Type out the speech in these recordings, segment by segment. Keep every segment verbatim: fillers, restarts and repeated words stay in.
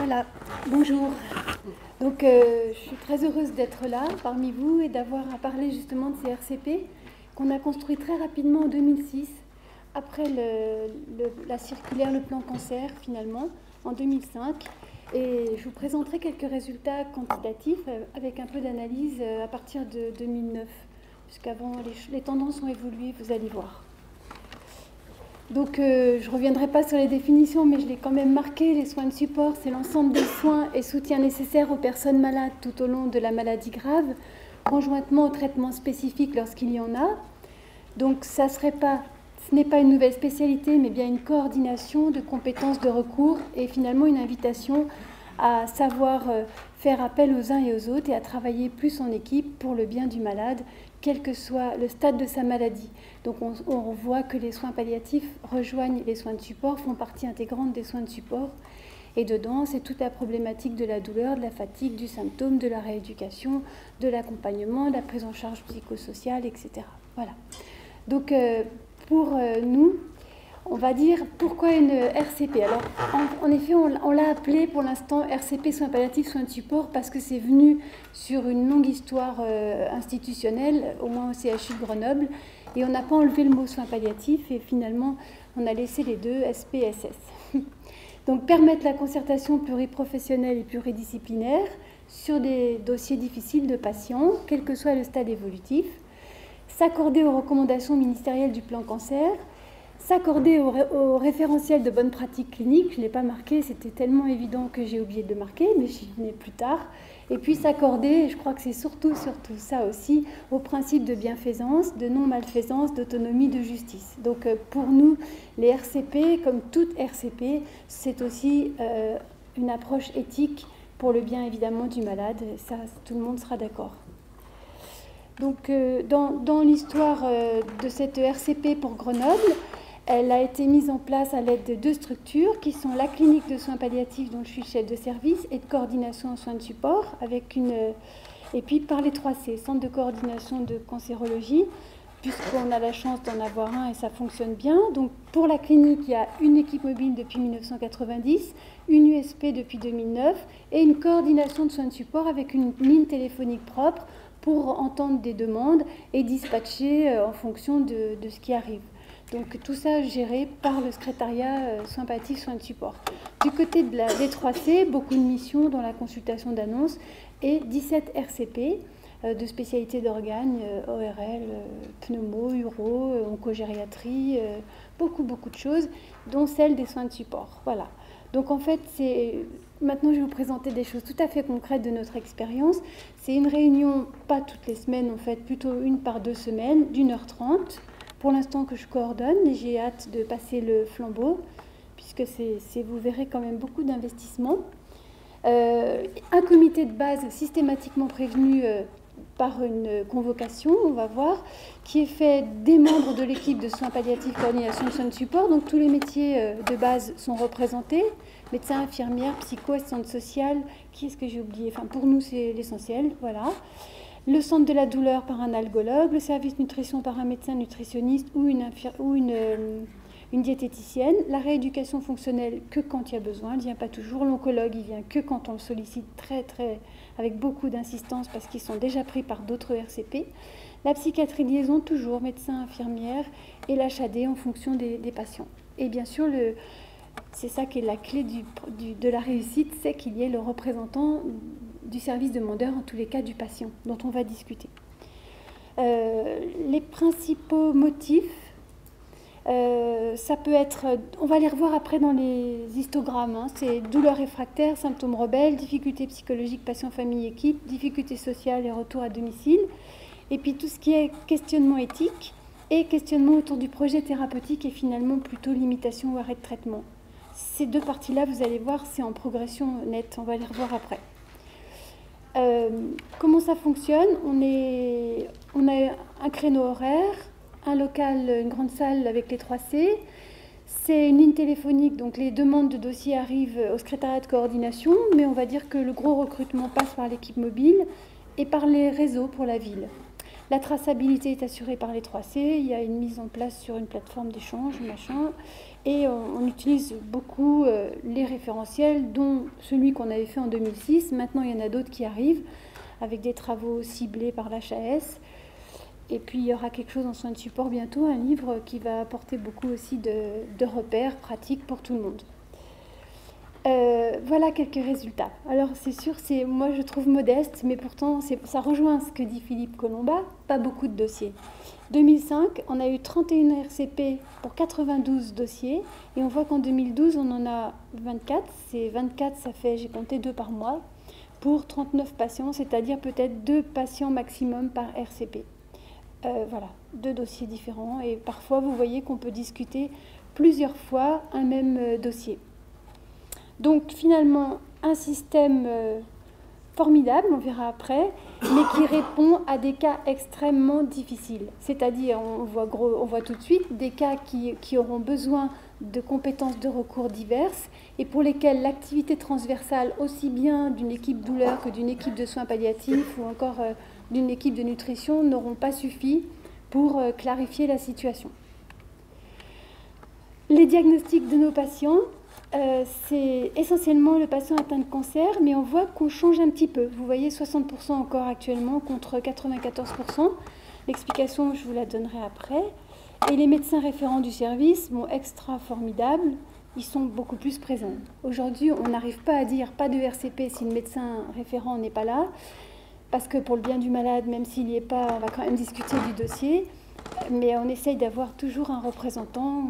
Voilà, bonjour. Donc euh, je suis très heureuse d'être là parmi vous et d'avoir à parler justement de ces R C P qu'on a construits très rapidement en deux mille six, après le, le, la circulaire Le Plan Cancer finalement, en deux mille cinq. Et je vous présenterai quelques résultats quantitatifs avec un peu d'analyse à partir de deux mille neuf, puisqu'avant les, les tendances ont évolué, vous allez voir. Donc euh, je ne reviendrai pas sur les définitions, mais je l'ai quand même marqué. Les soins de support, c'est l'ensemble des soins et soutiens nécessaires aux personnes malades tout au long de la maladie grave, conjointement au traitement spécifique lorsqu'il y en a. Donc ça serait pas, ce n'est pas une nouvelle spécialité, mais bien une coordination de compétences de recours et finalement une invitation à savoir euh, faire appel aux uns et aux autres et à travailler plus en équipe pour le bien du malade, quel que soit le stade de sa maladie. Donc on, on voit que les soins palliatifs rejoignent les soins de support, font partie intégrante des soins de support. Et dedans, c'est toute la problématique de la douleur, de la fatigue, du symptôme, de la rééducation, de l'accompagnement, de la prise en charge psychosociale, et cetera. Voilà. Donc euh, pour euh, nous, on va dire pourquoi une R C P. Alors, en, en effet, on, on l'a appelé pour l'instant R C P, soins palliatifs, soins de support, parce que c'est venu sur une longue histoire euh, institutionnelle, au moins au C H U de Grenoble, et on n'a pas enlevé le mot soins palliatifs, et finalement, on a laissé les deux, S P S S. Donc, permettre la concertation pluriprofessionnelle et pluridisciplinaire sur des dossiers difficiles de patients, quel que soit le stade évolutif, s'accorder aux recommandations ministérielles du plan cancer, s'accorder au, ré au référentiel de bonnes pratiques cliniques, je ne l'ai pas marqué, c'était tellement évident que j'ai oublié de le marquer, mais j'y venais plus tard, et puis s'accorder, et je crois que c'est surtout, surtout ça aussi, au principe de bienfaisance, de non-malfaisance, d'autonomie, de justice. Donc euh, pour nous, les R C P, comme toute R C P, c'est aussi euh, une approche éthique pour le bien évidemment du malade, ça tout le monde sera d'accord. Donc euh, dans, dans l'histoire euh, de cette R C P pour Grenoble, elle a été mise en place à l'aide de deux structures qui sont la clinique de soins palliatifs dont je suis chef de service et de coordination en soins de support, avec une, et puis par les trois C, centre de coordination de cancérologie, puisqu'on a la chance d'en avoir un et ça fonctionne bien. Donc pour la clinique, il y a une équipe mobile depuis mille neuf cent quatre-vingt-dix, une U S P depuis deux mille neuf et une coordination de soins de support avec une ligne téléphonique propre pour entendre des demandes et dispatcher en fonction de, de ce qui arrive. Donc tout ça géré par le secrétariat euh, soins palliatifs, soins de support. Du côté de la, des trois C, beaucoup de missions dans la consultation d'annonces et dix-sept R C P euh, de spécialités d'organes, euh, O R L, euh, pneumo, uro, euh, oncogériatrie, euh, beaucoup beaucoup de choses, dont celle des soins de support. Voilà. Donc en fait, c'est... maintenant je vais vous présenter des choses tout à fait concrètes de notre expérience. C'est une réunion, pas toutes les semaines en fait, plutôt une par deux semaines, d'une heure trente. Pour l'instant que je coordonne, et j'ai hâte de passer le flambeau, puisque c'est, vous verrez quand même beaucoup d'investissements. Euh, un comité de base systématiquement prévenu euh, par une convocation, on va voir, qui est fait des membres de l'équipe de soins palliatifs, coordination de soins de support. Donc tous les métiers euh, de base sont représentés, médecins, infirmières, psycho, assistante sociale, qui est-ce que j'ai oublié? Enfin, pour nous, c'est l'essentiel, voilà. Le centre de la douleur par un algologue, le service nutrition par un médecin nutritionniste ou une, ou une, euh, une diététicienne, la rééducation fonctionnelle que quand il y a besoin, il ne vient pas toujours, l'oncologue il vient que quand on le sollicite très très avec beaucoup d'insistance parce qu'ils sont déjà pris par d'autres R C P, la psychiatrie de liaison toujours, médecin, infirmière et l'H A D en fonction des, des patients. Et bien sûr, le, c'est ça qui est la clé du, du, de la réussite, c'est qu'il y ait le représentant du service demandeur, en tous les cas du patient, dont on va discuter. Euh, les principaux motifs, euh, ça peut être, on va les revoir après dans les histogrammes, hein, c'est douleur réfractaire, symptômes rebelles, difficultés psychologiques, patient, famille, équipe, difficultés sociales et retour à domicile, et puis tout ce qui est questionnement éthique et questionnement autour du projet thérapeutique et finalement plutôt limitation ou arrêt de traitement. Ces deux parties-là, vous allez voir, c'est en progression nette, on va les revoir après. Euh, comment ça fonctionne? on, est, on a un créneau horaire, un local, une grande salle avec les trois C. C'est une ligne téléphonique, donc les demandes de dossiers arrivent au secrétariat de coordination, mais on va dire que le gros recrutement passe par l'équipe mobile et par les réseaux pour la ville. La traçabilité est assurée par les trois C. Il y a une mise en place sur une plateforme d'échange, machin. Et on, on utilise beaucoup euh, les référentiels, dont celui qu'on avait fait en deux mille six. Maintenant, il y en a d'autres qui arrivent, avec des travaux ciblés par l'H A S. Et puis, il y aura quelque chose en soins de support bientôt, un livre qui va apporter beaucoup aussi de, de repères pratiques pour tout le monde. Euh, voilà quelques résultats. Alors c'est sûr, c'est, moi je trouve modeste, mais pourtant ça rejoint ce que dit Philippe Colomba, pas beaucoup de dossiers. deux mille cinq, on a eu trente et un R C P pour quatre-vingt-douze dossiers, et on voit qu'en deux mille douze, on en a vingt-quatre. C'est vingt-quatre, ça fait, j'ai compté deux par mois, pour trente-neuf patients, c'est-à-dire peut-être deux patients maximum par R C P. Euh, voilà, deux dossiers différents, et parfois vous voyez qu'on peut discuter plusieurs fois un même euh, dossier. Donc finalement, un système euh, formidable, on verra après, mais qui répond à des cas extrêmement difficiles. C'est-à-dire, on voit, gros, on voit tout de suite des cas qui, qui auront besoin de compétences de recours diverses et pour lesquels l'activité transversale, aussi bien d'une équipe douleur que d'une équipe de soins palliatifs ou encore euh, d'une équipe de nutrition, n'auront pas suffi pour euh, clarifier la situation. Les diagnostics de nos patients, Euh, c'est essentiellement le patient atteint de cancer, mais on voit qu'on change un petit peu. Vous voyez, soixante pour cent encore actuellement contre quatre-vingt-quatorze pour cent. L'explication, je vous la donnerai après. Et les médecins référents du service, bon, extra formidables, ils sont beaucoup plus présents. Aujourd'hui, on n'arrive pas à dire pas de R C P si le médecin référent n'est pas là, parce que pour le bien du malade, même s'il n'y est pas, on va quand même discuter du dossier, mais on essaye d'avoir toujours un représentant.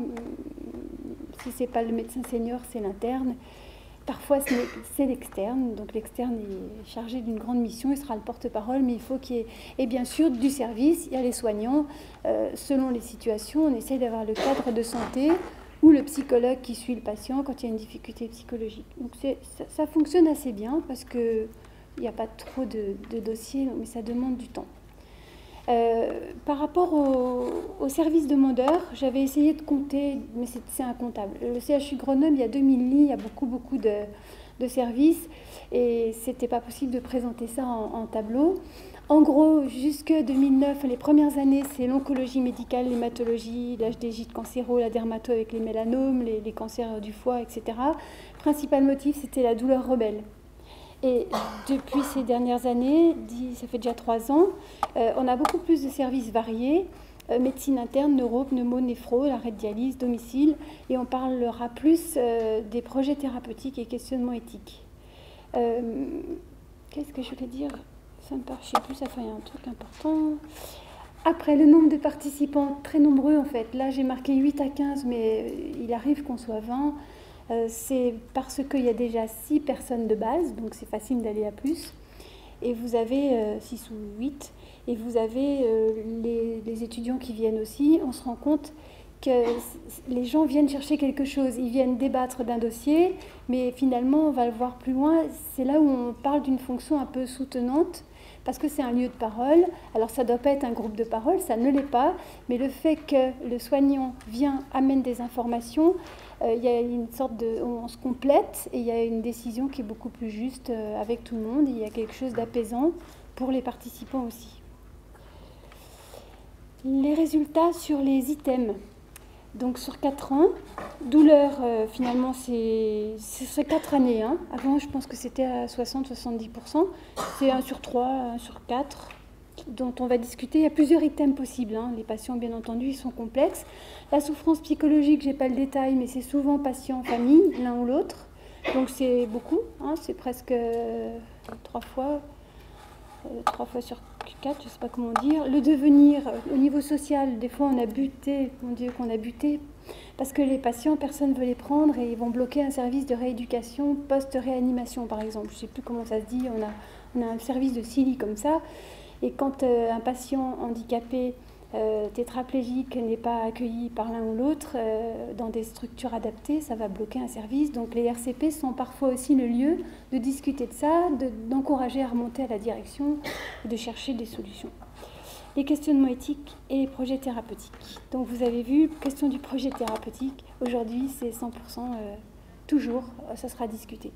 Si ce n'est pas le médecin senior, c'est l'interne. Parfois, c'est l'externe. Donc l'externe est chargé d'une grande mission, il sera le porte-parole, mais il faut qu'il y ait... Et bien sûr, du service, il y a les soignants. Euh, selon les situations, on essaie d'avoir le cadre de santé ou le psychologue qui suit le patient quand il y a une difficulté psychologique. Donc ça, ça fonctionne assez bien parce qu'il n'y a pas trop de, de dossiers, mais ça demande du temps. Euh, par rapport au, au service demandeur, j'avais essayé de compter, mais c'est incontable. Le C H U Grenoble, il y a deux mille lits, il y a beaucoup, beaucoup de, de services, et ce n'était pas possible de présenter ça en, en tableau. En gros, jusque deux mille neuf, les premières années, c'est l'oncologie médicale, l'hématologie, l'H D J de cancéro, la dermato avec les mélanomes, les, les cancers du foie, et cetera. Principal motif, c'était la douleur rebelle. Et depuis ces dernières années, ça fait déjà trois ans, euh, on a beaucoup plus de services variés, euh, médecine interne, neuro, pneumo, néphro, l'arrêt de dialyse, domicile, et on parlera plus euh, des projets thérapeutiques et questionnements éthiques. Euh, Qu'est-ce que je voulais dire? Ça me part, je ne sais plus, ça fait un truc important. Après, le nombre de participants, très nombreux en fait. Là, j'ai marqué huit à quinze, mais il arrive qu'on soit vingt. Euh, c'est parce qu'il y a déjà six personnes de base, donc c'est facile d'aller à plus. Et vous avez euh, six ou huit, et vous avez euh, les, les étudiants qui viennent aussi. On se rend compte que les gens viennent chercher quelque chose, ils viennent débattre d'un dossier, mais finalement, on va le voir plus loin. C'est là où on parle d'une fonction un peu soutenante, parce que c'est un lieu de parole. Alors ça ne doit pas être un groupe de parole, ça ne l'est pas, mais le fait que le soignant vient, amène des informations, euh, il y a une sorte de... on se complète, et il y a une décision qui est beaucoup plus juste euh, avec tout le monde, et il y a quelque chose d'apaisant pour les participants aussi. Les résultats sur les items. Donc sur quatre ans, douleur, euh, finalement, c'est quatre années. Hein. Avant, je pense que c'était à soixante à soixante-dix pour cent. C'est un sur trois, un sur quatre, dont on va discuter. Il y a plusieurs items possibles. Hein. Les patients, bien entendu, ils sont complexes. La souffrance psychologique, je n'ai pas le détail, mais c'est souvent patient, famille, l'un ou l'autre. Donc c'est beaucoup. Hein. C'est presque euh, trois fois, euh, trois fois sur quatre, je ne sais pas comment dire. Le devenir, au niveau social, des fois on a buté, mon Dieu qu'on a buté, parce que les patients, personne ne veut les prendre et ils vont bloquer un service de rééducation post-réanimation par exemple. Je ne sais plus comment ça se dit, on a, on a un service de C I L I comme ça, et quand euh, un patient handicapé euh, tétraplégique n'est pas accueilli par l'un ou l'autre euh, dans des structures adaptées, ça va bloquer un service. Donc les R C P sont parfois aussi le lieu de discuter de ça, d'encourager de, à remonter à la direction et de chercher des solutions. Les questionnements éthiques et les projets thérapeutiques. Donc vous avez vu, question du projet thérapeutique, aujourd'hui c'est cent pour cent euh, toujours, ça sera discuté.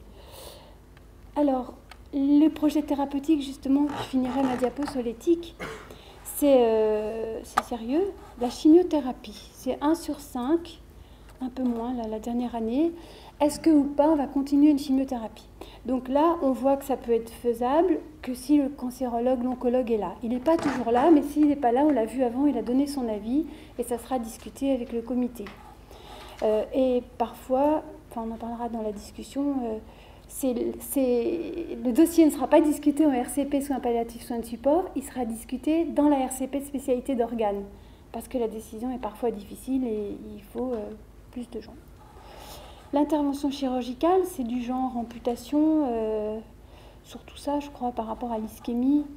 Alors, le projet thérapeutique, justement, je finirai ma diapo sur l'éthique. c'est euh, sérieux. La chimiothérapie, c'est un sur cinq, un peu moins là, la dernière année. Est-ce que ou pas on va continuer une chimiothérapie? Donc là, on voit que ça peut être faisable que si le cancérologue, l'oncologue est là. Il n'est pas toujours là, mais s'il n'est pas là, on l'a vu avant, il a donné son avis et ça sera discuté avec le comité. Euh, et parfois, enfin on en parlera dans la discussion, euh, c'est, c'est, le dossier ne sera pas discuté en R C P soins palliatifs, soins de support, il sera discuté dans la R C P spécialité d'organes, parce que la décision est parfois difficile et il faut euh, plus de gens. L'intervention chirurgicale, c'est du genre amputation, euh, surtout ça, je crois, par rapport à l'ischémie.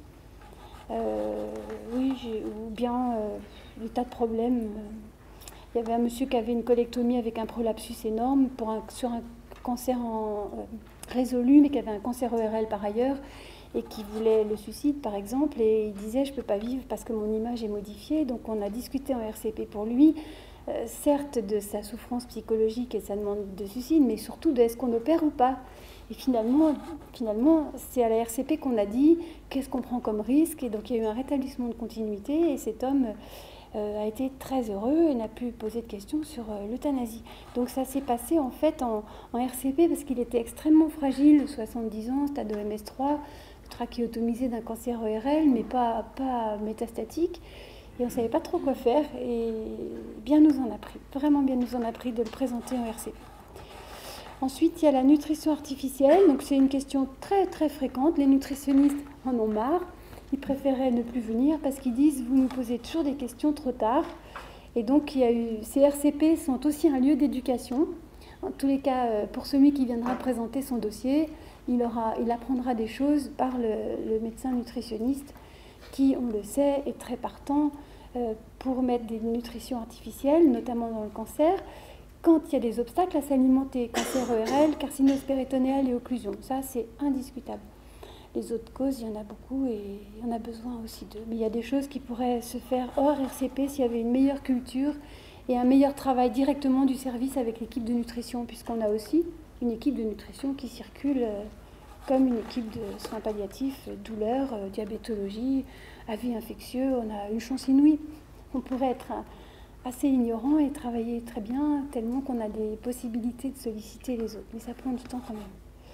Euh, oui, j'ai, ou bien euh, des tas de problèmes. Il y avait un monsieur qui avait une colectomie avec un prolapsus énorme pour un, sur un cancer en, euh, résolu, mais qui avait un cancer O R L par ailleurs, et qui voulait le suicide, par exemple, et il disait « je ne peux pas vivre parce que mon image est modifiée ». Donc on a discuté en R C P pour lui, euh, certes de sa souffrance psychologique et sa demande de suicide, mais surtout de est-ce qu'on opère ou pas. Et finalement, finalement c'est à la R C P qu'on a dit qu'est-ce qu'on prend comme risque, et donc il y a eu un rétablissement de continuité, et cet homme euh, a été très heureux et n'a plus posé de questions sur euh, l'euthanasie. Donc ça s'est passé en fait en, en R C P parce qu'il était extrêmement fragile, soixante-dix ans, stade de M S trois, trachéotomisé d'un cancer O R L, mais pas, pas métastatique. Et on ne savait pas trop quoi faire, et bien nous en a pris, vraiment bien nous en a pris de le présenter en R C P. Ensuite, il y a la nutrition artificielle, donc c'est une question très très fréquente. Les nutritionnistes en ont marre, ils préféraient ne plus venir parce qu'ils disent « vous nous posez toujours des questions trop tard ». Et donc, il y a eu, ces R C P sont aussi un lieu d'éducation. En tous les cas, pour celui qui viendra présenter son dossier, il, aura, il apprendra des choses par le, le médecin nutritionniste qui, on le sait, est très partant euh, pour mettre des nutritions artificielles, notamment dans le cancer, quand il y a des obstacles à s'alimenter, cancer O R L, carcinose péritonéale et occlusion. Ça, c'est indiscutable. Les autres causes, il y en a beaucoup et il y en a besoin aussi d'eux. Mais il y a des choses qui pourraient se faire hors R C P s'il y avait une meilleure culture et un meilleur travail directement du service avec l'équipe de nutrition, puisqu'on a aussi une équipe de nutrition qui circule euh, comme une équipe de soins palliatifs, euh, douleurs, euh, diabétologie, avis infectieux. On a une chance inouïe. On pourrait être assez ignorant et travailler très bien, tellement qu'on a des possibilités de solliciter les autres. Mais ça prend du temps quand même.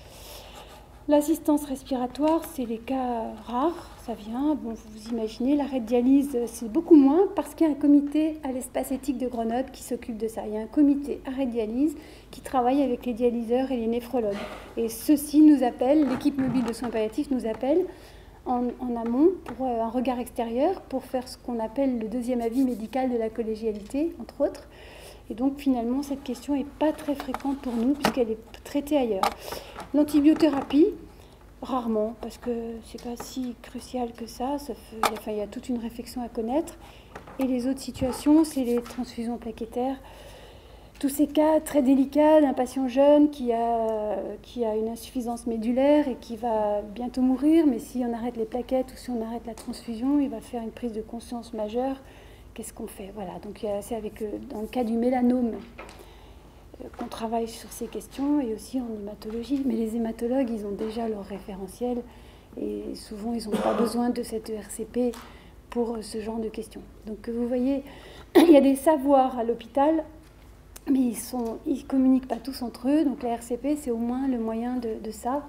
L'assistance respiratoire, c'est les cas rares, ça vient. Bon, vous imaginez, l'arrêt de dialyse, c'est beaucoup moins parce qu'il y a un comité à l'espace éthique de Grenoble qui s'occupe de ça. Il y a un comité arrêt de dialyse qui travaille avec les dialyseurs et les néphrologues. Et ceux-ci nous appellent, l'équipe mobile de soins palliatifs nous appelle en, en amont pour un regard extérieur, pour faire ce qu'on appelle le deuxième avis médical de la collégialité, entre autres. Et donc finalement, cette question n'est pas très fréquente pour nous puisqu'elle est traitée ailleurs. L'antibiothérapie, rarement, parce que c'est pas si crucial que ça. Ça fait, enfin, il y a toute une réflexion à connaître. Et les autres situations, c'est les transfusions plaquettaires. Tous ces cas très délicats d'un patient jeune qui a, qui a une insuffisance médulaire et qui va bientôt mourir, mais si on arrête les plaquettes ou si on arrête la transfusion, il va faire une prise de conscience majeure. Qu'est-ce qu'on fait? Voilà, donc c'est avec, dans le cas du mélanome qu'on travaille sur ces questions, et aussi en hématologie. Mais les hématologues, ils ont déjà leur référentiel, et souvent, ils n'ont pas besoin de cette E R C P pour ce genre de questions. Donc vous voyez, il y a des savoirs à l'hôpital, mais ils sont, ils communiquent pas tous entre eux, donc la R C P, c'est au moins le moyen de, de ça.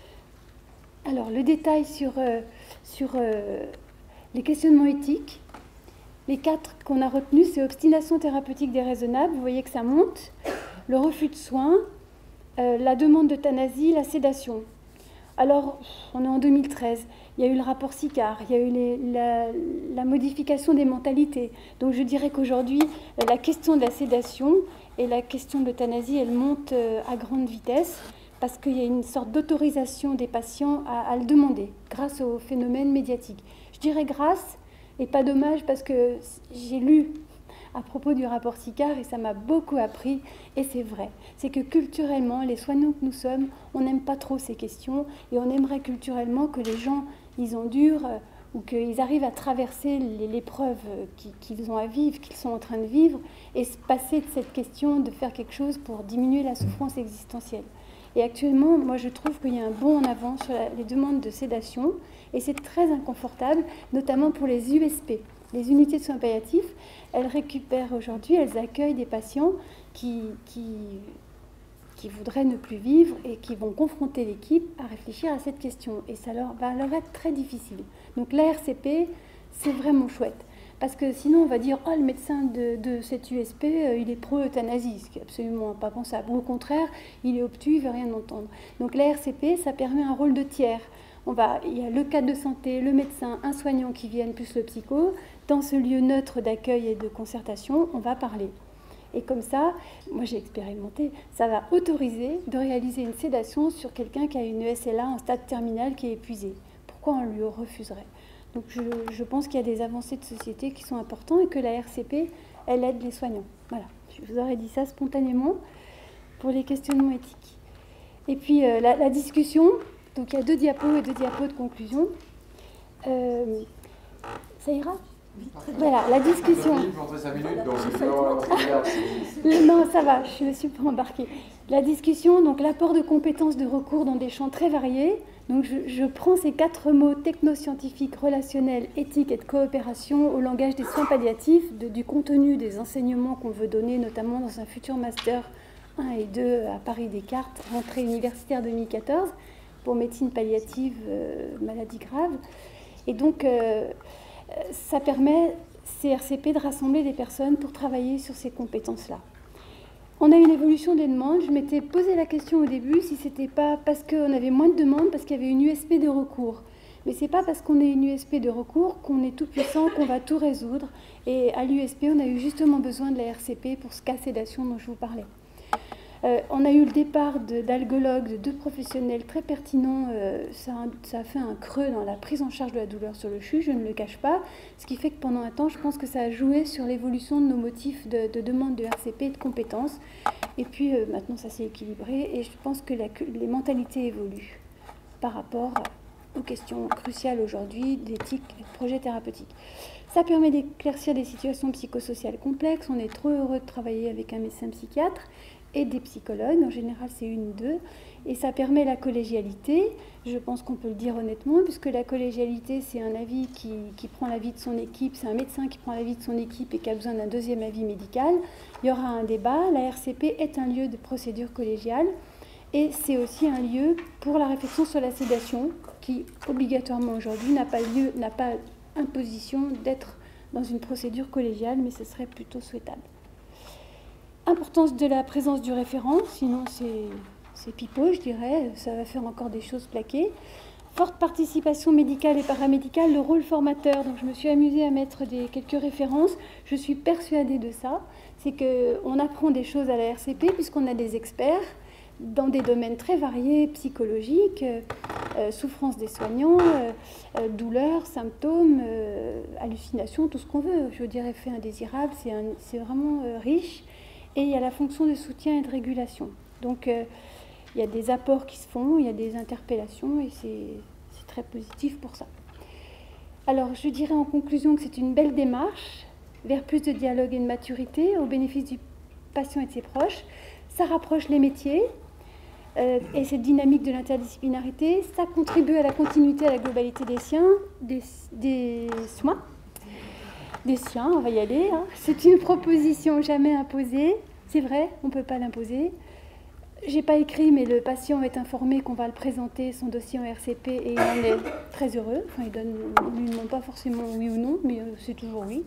Alors, le détail sur, euh, sur euh, les questionnements éthiques. Les quatre qu'on a retenus, c'est obstination thérapeutique déraisonnable, vous voyez que ça monte, le refus de soins, euh, la demande d'euthanasie, la sédation. Alors, on est en deux mille treize, il y a eu le rapport Sicard, il y a eu les, la, la modification des mentalités. Donc je dirais qu'aujourd'hui, la question de la sédation et la question de l'euthanasie, elle monte à grande vitesse, parce qu'il y a une sorte d'autorisation des patients à, à le demander, grâce au phénomène médiatique. Je dirais grâce, et pas dommage, parce que j'ai lu à propos du rapport Sicard et ça m'a beaucoup appris, et c'est vrai. C'est que culturellement, les soignants que nous sommes, on n'aime pas trop ces questions, et on aimerait culturellement que les gens, ils endurent, euh, ou qu'ils arrivent à traverser l'épreuve qu'ils ont à vivre, qu'ils sont en train de vivre, et se passer de cette question de faire quelque chose pour diminuer la souffrance existentielle. Et actuellement, moi je trouve qu'il y a un bond en avant sur la, les demandes de sédation, et c'est très inconfortable, notamment pour les U S P. Les unités de soins palliatifs, elles récupèrent aujourd'hui, elles accueillent des patients qui, qui, qui voudraient ne plus vivre et qui vont confronter l'équipe à réfléchir à cette question. Et ça leur, va leur être très difficile. Donc la R C P, c'est vraiment chouette. Parce que sinon, on va dire « Oh, le médecin de, de cette U S P, euh, il est pro-euthanasie », ce qui n'est absolument pas pensable. Ou au contraire, il est obtus, il ne veut rien entendre. Donc la R C P, ça permet un rôle de tiers. On va, il y a le cadre de santé, le médecin, un soignant qui viennent, plus le psycho. Dans ce lieu neutre d'accueil et de concertation, on va parler. Et comme ça, moi j'ai expérimenté, ça va autoriser de réaliser une sédation sur quelqu'un qui a une E S L A en stade terminal qui est épuisé. Pourquoi on lui refuserait ? Donc je, je pense qu'il y a des avancées de société qui sont importantes et que la R C P, elle aide les soignants. Voilà, je vous aurais dit ça spontanément pour les questionnements éthiques. Et puis euh, la, la discussion, donc il y a deux diapos et deux diapos de conclusion. Euh, ça ira ? Voilà, la discussion. Non, ça va, je me suis pas embarquée. La discussion, donc l'apport de compétences de recours dans des champs très variés. Donc je, je prends ces quatre mots technoscientifiques, relationnels, éthiques et de coopération au langage des soins palliatifs, de, du contenu des enseignements qu'on veut donner, notamment dans un futur master un et deux à Paris-Descartes, rentrée universitaire deux mille quatorze, pour médecine palliative, euh, maladies graves. Et donc, euh, ça permet, C R C P, de rassembler des personnes pour travailler sur ces compétences-là. On a une évolution des demandes. Je m'étais posé la question au début si ce n'était pas parce qu'on avait moins de demandes, parce qu'il y avait une U S P de recours. Mais ce n'est pas parce qu'on est une U S P de recours qu'on est tout puissant, qu'on va tout résoudre. Et à l'U S P, on a eu justement besoin de la R C P pour ce cas sédation dont je vous parlais. Euh, on a eu le départ d'algologues, de, de deux professionnels très pertinents. Euh, ça, ça a fait un creux dans la prise en charge de la douleur sur le C H U, je ne le cache pas. Ce qui fait que pendant un temps, je pense que ça a joué sur l'évolution de nos motifs de, de demande de R C P et de compétences. Et puis euh, maintenant, ça s'est équilibré et je pense que la, les mentalités évoluent par rapport aux questions cruciales aujourd'hui d'éthique et de projet thérapeutique. Ça permet d'éclaircir des situations psychosociales complexes. On est trop heureux de travailler avec un médecin psychiatre et des psychologues, en général c'est une ou deux, et ça permet la collégialité, je pense qu'on peut le dire honnêtement, puisque la collégialité c'est un avis qui, qui prend l'avis de son équipe, c'est un médecin qui prend l'avis de son équipe et qui a besoin d'un deuxième avis médical, il y aura un débat, la R C P est un lieu de procédure collégiale, et c'est aussi un lieu pour la réflexion sur la sédation, qui obligatoirement aujourd'hui n'a pas lieu, n'a pas imposition d'être dans une procédure collégiale, mais ce serait plutôt souhaitable. Importance de la présence du référent, sinon c'est pipeau, je dirais, ça va faire encore des choses plaquées. Forte participation médicale et paramédicale, le rôle formateur, donc je me suis amusée à mettre des, quelques références, je suis persuadée de ça, c'est qu'on apprend des choses à la R C P puisqu'on a des experts dans des domaines très variés, psychologiques, euh, souffrance des soignants, euh, euh, douleurs, symptômes, euh, hallucinations, tout ce qu'on veut, je veux dire effet indésirable, c'est vraiment euh, riche. Et il y a la fonction de soutien et de régulation. Donc, euh, il y a des apports qui se font, il y a des interpellations, et c'est très positif pour ça. Alors, je dirais en conclusion que c'est une belle démarche vers plus de dialogue et de maturité au bénéfice du patient et de ses proches. Ça rapproche les métiers, euh, et cette dynamique de l'interdisciplinarité, ça contribue à la continuité, à la globalité des, siens, des, des soins. Des siens, on va y aller. Hein. C'est une proposition jamais imposée. C'est vrai, on ne peut pas l'imposer. Je n'ai pas écrit, mais le patient est informé qu'on va le présenter, son dossier en R C P, et il en est très heureux. Enfin, il ne lui demande pas forcément oui ou non, mais c'est toujours oui.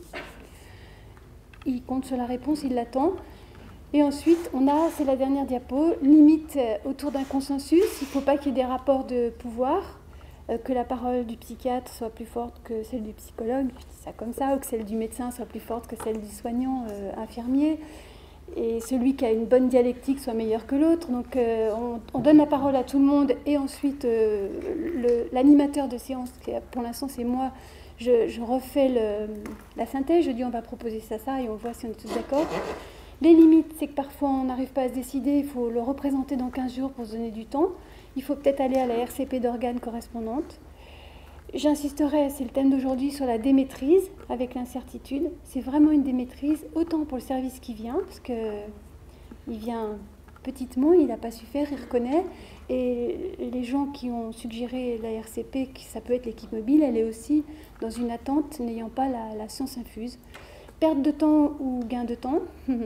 Il compte sur la réponse, il l'attend. Et ensuite, on a, c'est la dernière diapo, limite autour d'un consensus. Il ne faut pas qu'il y ait des rapports de pouvoir. Que la parole du psychiatre soit plus forte que celle du psychologue, je dis ça comme ça, ou que celle du médecin soit plus forte que celle du soignant euh, infirmier, et celui qui a une bonne dialectique soit meilleur que l'autre. Donc euh, on, on donne la parole à tout le monde, et ensuite euh, l'animateur de séance, qui pour l'instant c'est moi, je, je refais le, la synthèse, je dis on va proposer ça, ça, et on voit si on est tous d'accord. Les limites, c'est que parfois on n'arrive pas à se décider, il faut le représenter dans quinze jours pour se donner du temps. Il faut peut-être aller à la R C P d'organes correspondante. J'insisterai, c'est le thème d'aujourd'hui, sur la démaîtrise avec l'incertitude. C'est vraiment une démaîtrise, autant pour le service qui vient, parce qu'il vient petitement, il n'a pas su faire, il reconnaît. Et les gens qui ont suggéré la R C P, que ça peut être l'équipe mobile, elle est aussi dans une attente n'ayant pas la, la science infuse. Perte de temps ou gain de temps.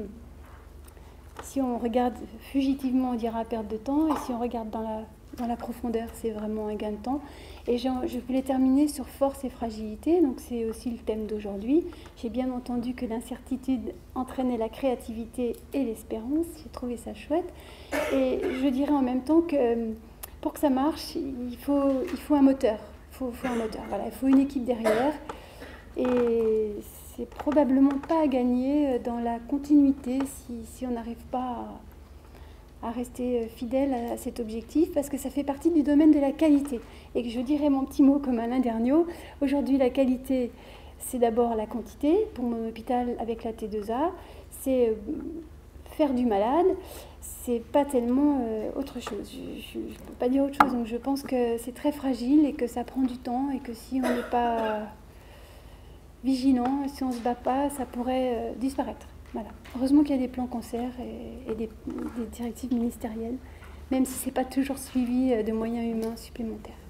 Si on regarde fugitivement, on dira perte de temps, et si on regarde dans la, dans la profondeur, c'est vraiment un gain de temps. Et je voulais terminer sur force et fragilité, donc c'est aussi le thème d'aujourd'hui. J'ai bien entendu que l'incertitude entraînait la créativité et l'espérance, j'ai trouvé ça chouette. Et je dirais en même temps que pour que ça marche, il faut, il faut un moteur, il faut, faut un moteur, voilà, il faut une équipe derrière. Et c'est probablement pas à gagner dans la continuité si, si on n'arrive pas à, à rester fidèle à cet objectif, parce que ça fait partie du domaine de la qualité. Et que je dirais mon petit mot comme Alain Derniot, aujourd'hui la qualité, c'est d'abord la quantité. Pour mon hôpital avec la T deux A, c'est faire du malade, c'est pas tellement euh, autre chose. Je ne peux pas dire autre chose, donc je pense que c'est très fragile et que ça prend du temps et que si on n'est pas vigilant, si on ne se bat pas, ça pourrait euh, disparaître. Voilà. Heureusement qu'il y a des plans cancer et, et des, des directives ministérielles, même si ce n'est pas toujours suivi de moyens humains supplémentaires.